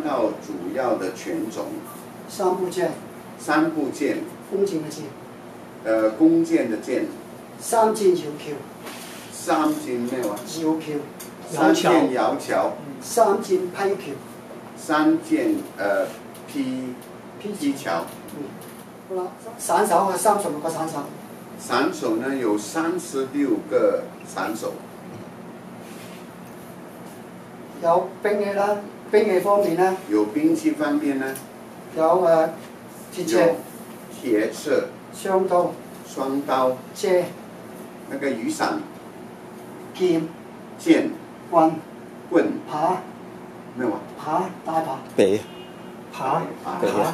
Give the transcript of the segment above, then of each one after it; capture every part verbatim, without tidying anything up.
套主要的拳种。 三部剑。 三部剑。 弓箭嘅箭。 呃，弓箭的箭。 三箭搖橋。 三箭咩話？ 搖橋。 三箭搖橋。 三箭劈橋。 三箭呃劈劈橋。 嗯。好啦，散手係三十六個散手。 散手呢有三十六個散手。 有兵器啦，兵器方面呢？ 有兵器方面呢？ 有誒鐵尺。 鐵尺。 雙刀。 雙刀。 遮。 那個雨傘。 劍。 劍。 棍。 棍。 耙。 咩話？ 耙大耙。 俾。 耙。耙。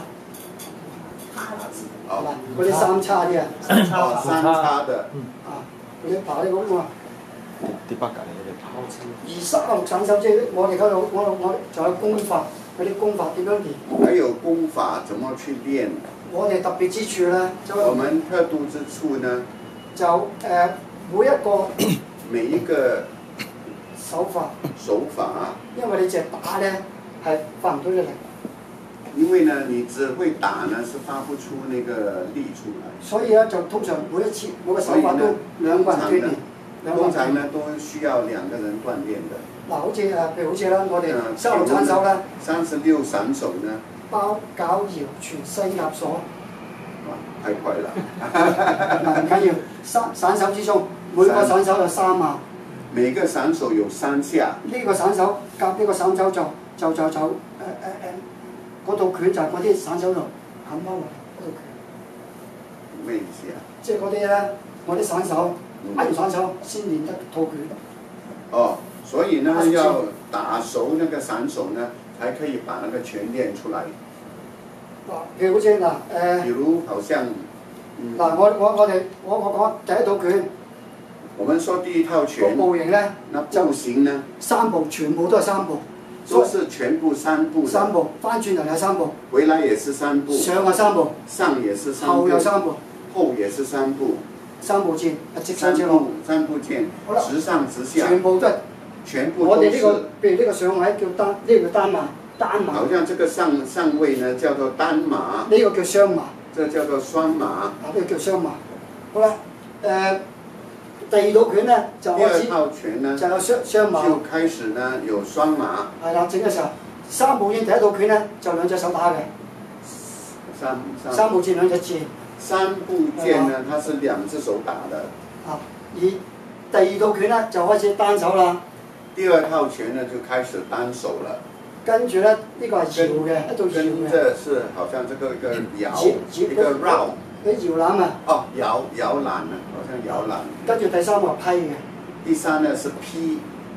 哦， 嗰啲三叉啲啊。 三叉。三叉的。 啊，嗰啲耙啲咁啊。 啲北架嚟嘅。 二三六散手即係我哋嗰度，我我仲有功法，嗰啲功法點樣練？ 還有功法怎麼去練？ 我哋特別之處咧，就我們特殊之處呢？ 就誒、呃、每一個每一個手法手法， 因為你淨係打咧係發唔到啲力。 因為呢，你只會打呢，是發不出那個力出來。 所以咧，就通常每一次每個手法都兩個人鍛鍊。 通常呢，都需要兩個人鍛鍊的。 嗱，好似誒，譬如好似啦，我哋三六散手啦， 三十六散手呢， 包絞搖全西壓鎖。 哇，太快啦！ 唔緊要，散散手之中，每個散手有三下。 每個散手有三下。 呢個散手夾呢個散手就就就就誒誒誒，嗰套拳就係嗰啲散手度冚翻落嗰套拳。 咩意思啊？ 即係嗰啲咧，我啲散手。打完散手先練得套拳。 哦，所以呢要打熟那個散手呢，才可以把那個拳練出來。 嗱，譬如好似嗱誒， 比如好像， 嗱、嗯、我我我哋我我講第一套拳。 我們說第一套拳。 個步型咧， 那步型呢？ 三步，全部都係三步。 都是全部三步。 三步，翻轉頭有三步。 回來也是三步。 上有三步。 上也是三步。 後有三步。 後也是三步。 三步箭，直上直落。 三步箭，直上直下。 全部都係。 全部都是。 我哋呢、這個，譬如呢個上位叫單，呢、這個叫單馬，單馬。 好像這個上上位呢叫做單馬。 呢個叫雙馬。 這叫做雙馬。 啊，呢個叫雙馬。好啦，誒、呃，第二套拳呢就開始。 第二套拳呢就有雙雙馬。 就開始呢有雙馬。 係啦，整嘅時候，三步箭第一套拳呢就兩隻手打嘅。 三三。 三步箭兩隻箭。 三步箭呢，它是兩隻手打的。 啊，而第二套拳呢，就開始單手啦。 第二套拳呢就開始單手了。 跟住呢，呢、這個係搖嘅，一度搖嘅。 這是好像這個一個搖，一個繞。 啲搖籃啊。 哦，搖搖籃啊，好像搖籃。 跟住第三個批嘅。 第三呢是劈。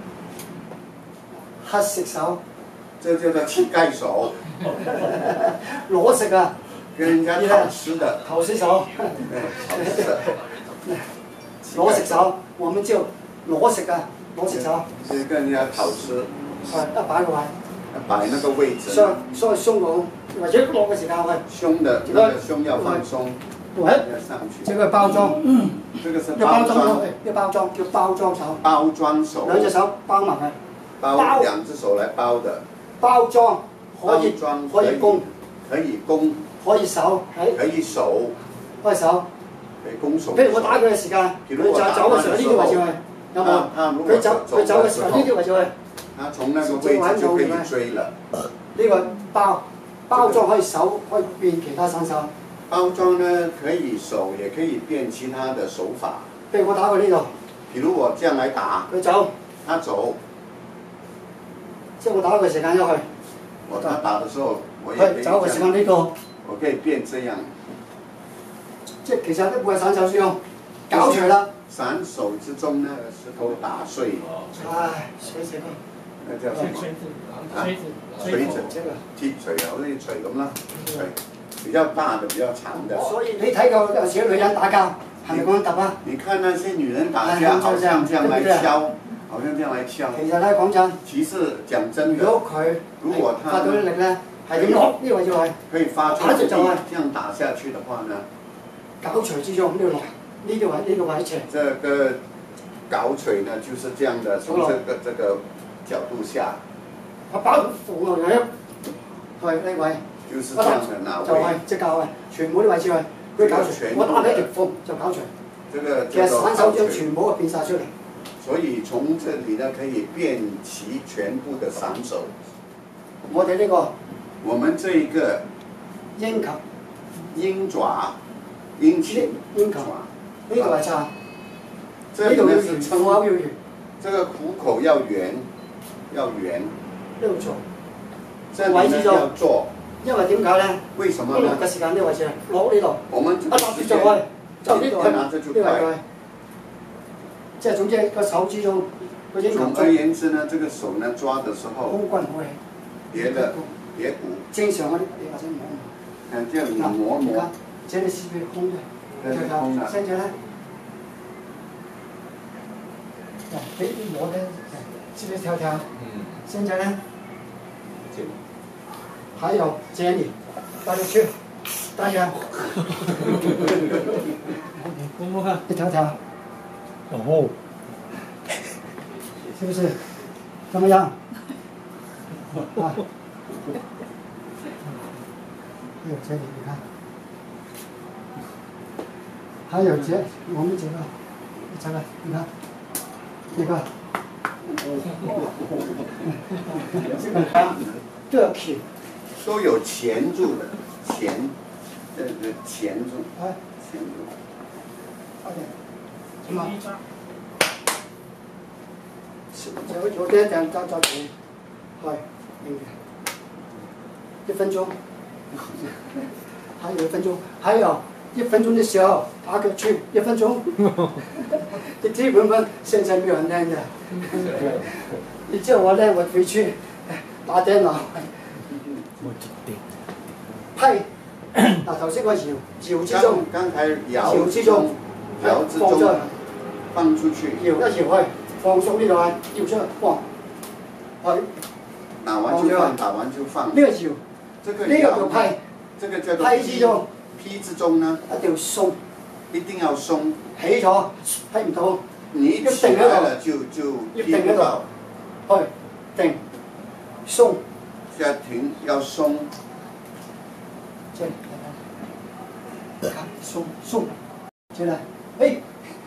乞食手。 這叫做乞丐手。 攞食啊！ 跟人家討吃的， 討食手，攞食手，我們就攞食啊，攞食手。 是跟人家討吃。 係一擺個位。 擺那個位置。 所所以胸口或者落嘅時間喂。 胸的那個胸要放鬆。 喂。 上去。 這個包裝。嗯。 這個是包裝。 一包裝叫包裝手。 包裝手。 兩隻手包埋佢。 包兩隻手來包的。 包裝可以可以攻。 可以攻。 可以手， 可以手， 可以手， 可以攻手。 譬如我打佢嘅時間，佢就走嘅時候呢啲位置去，有冇？佢走佢走嘅時候呢啲位置去。 他從那個位置就可以追了。 呢個包包裝可以手，可以變其他散手。 包裝呢可以手，也可以變其他的手法。 譬如我打佢呢度。 譬如我這樣來打。 佢走。 他走。 即係我打佢時間入去。 我他打的時候，我也可以。 走嘅時間呢個。 我可以變這樣， 即係其實一部係散手之中，搞除啦。 散手之中呢，石頭打碎。 唉，水死佢。 那叫什麼？啊，錘子，鐵錘啊，好似錘咁啦，錘比較大的，比較長的。 所以你睇過有時啲女人打交，係咪咁樣揼啊？ 你看那些女人打架，好像這樣來敲，好像這樣來敲。 其實咧講真， 其實講真的， 如果佢如果他發到啲力咧。係點攞？呢個位置係可以發出力，這樣打下去的話呢？ 絞錘之中呢個落，呢個位呢個位斜。 這個絞錘呢，就是這樣的，從這個這個角度下。 我包住扶落嚟， 係呢位， 就是這樣的哪就係位？ 即教啊，全部啲位置係佢搞除，我打俾條縫就搞除。 這個其實散手掌全。 全部變晒出嚟。 所以從這裡呢，可以辨齊全部的散手。 我哋呢個我們這一個鷹球， 鷹爪、鷹鉗、 鷹球， 爪， 呢度係叉， 這裡呢度要呢是圓，虎口要圓， 這個虎口要圓，要圓。 呢度做。 這裡呢要做。 因為點解咧？ 為什麼呢？ 落嘅時間呢個位置落呢度， 我們一拿住就開，就呢度係拿着就呢個係開。 即係總之個手指中個鷹球總而言之呢，這個手呢抓的時候， 空軍好氣， 別的別鼓。 正常嗰啲你或者摸摸。 看這樣你摸摸。 這裡是不是空的？ 這是空的。 現在呢？嗱，俾啲摸咧，是不是跳跳？嗯。現在呢？還有這裡，帶着去，帶着。摸摸看，一條條。哦。是不是？怎麼樣？啊。還有這裡，你看。還有這，我們這個，這個，你看，這個。這個起。 都有鉗住的，鉗，這個鉗住，鉗住。 快點，什麼？有有啲人揸揸住，係，一分鐘，還有一分鐘，還有一分鐘的時候打個去，一分鐘，你基本上現在沒有人練的，你叫我練我回去打電腦。批嗱頭先個搖搖之中， 剛才搖之中，搖之中放出去， 搖一搖去，放鬆呢度啊，搖出去，哇，係打完就放，打完就放。 呢個搖， 這個呢個叫批， 這個叫做批之中， 批之中呢， 一定要鬆， 一定要鬆， 起咗批唔到， 你一起來了就就批不到， 去定鬆， 要停要鬆。 這裡，看鬆鬆，進來，哎，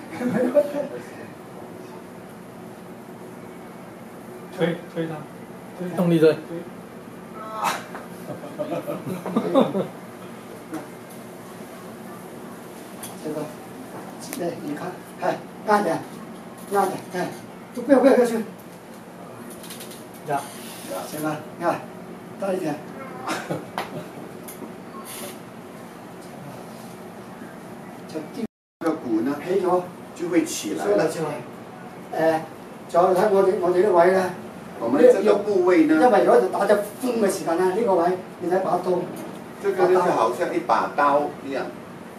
推推他， 用力推。 這個，哎，你看，哎，慢點，慢點，哎，都不要不要不要去，呀，行了，你看，大一點。 個鼓呢， 起咗就會起來了。 所以就係誒，再睇我哋我哋呢位咧， 我們這個部位呢， 因為如果打隻風嘅時間咧，呢個位你睇把刀， 這個就好像一把刀一樣。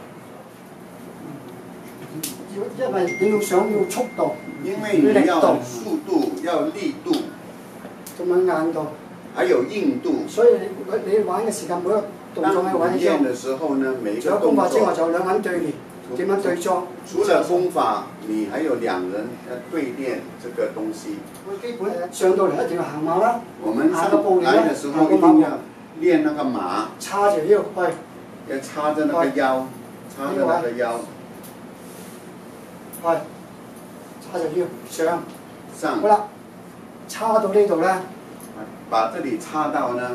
要因為你要想要速度， 因為你要速度，要力度， 仲有硬度， 還有硬度。 所以你你玩嘅時間每一個動作喺玩練的時候呢，每一個動除咗功法之外， 作， 就兩個人對練，點樣對裝。 除了功法，你還有兩人要對練這個東西。 基本上到嚟一定要行馬啦， 我們行個步來的時候一定要練那個馬， 叉條腰去， 要叉着那個腰，叉着那個腰， 係叉條腰上。 上。 好啦，叉到呢度咧。 把這裡叉到呢？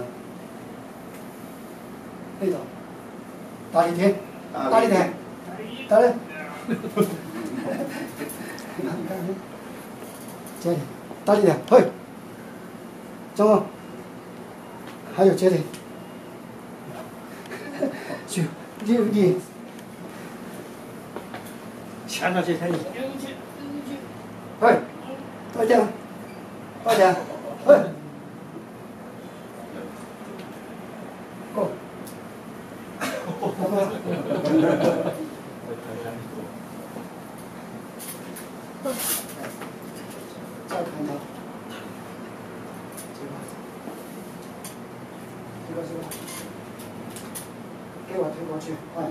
呢度，大力啲，大力啲，大力。這裡，大力啲，去，走啊！還有這裡，九六一， 搶上去可以。 去，快點，快點，去。Go。再看到，這個，這個這個，給我推過去，哎，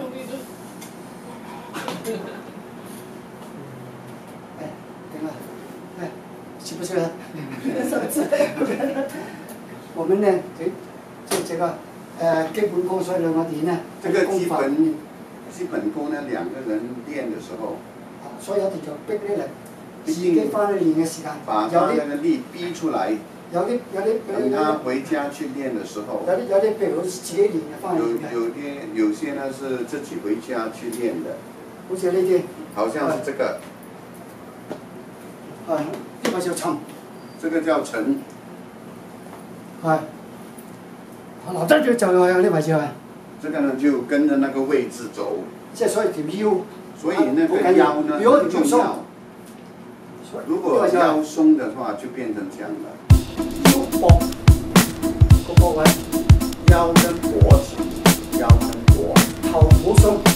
哎，停了，哎，是不是？我們呢，這這這個。 誒基本功，所以我哋呢這個基功法本基本功呢，兩個人練的時候， 所以我哋就逼呢嚟自己翻去練嘅時間， 把他那個力逼出來。 有啲有啲等他回家去練的時候， 有啲有啲譬如好似自己練嘅翻去練嘅。 有有啲有些呢是自己回家去練的。 好似呢啲。 好像是這個。 係，呢個叫沉。 這個叫沉。 係。留低咗就係呢位置係。 這個呢就跟着那個位置走。 即係所以條腰。 所以那個腰呢很重要。如果腰鬆的話，就變成這樣了。 腰膊個膊位， 腰跟脖子，腰跟脖， 頭好鬆。